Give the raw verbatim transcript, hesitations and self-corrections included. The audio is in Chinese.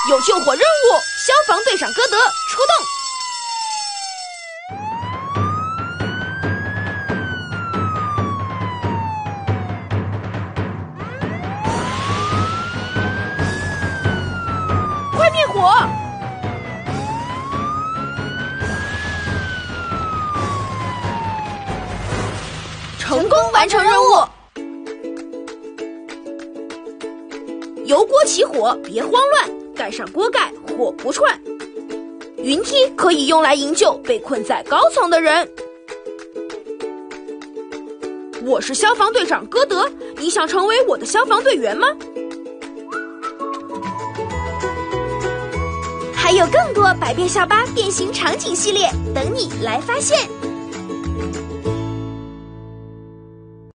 有救火任务，消防队长歌德出动。快灭火！成功完成任务。油锅起火，别慌乱，盖上锅盖，火不窜。云梯可以用来营救被困在高层的人。我是消防队长歌德，你想成为我的消防队员吗？ 还有更多百变校巴变形场景系列等你来发现。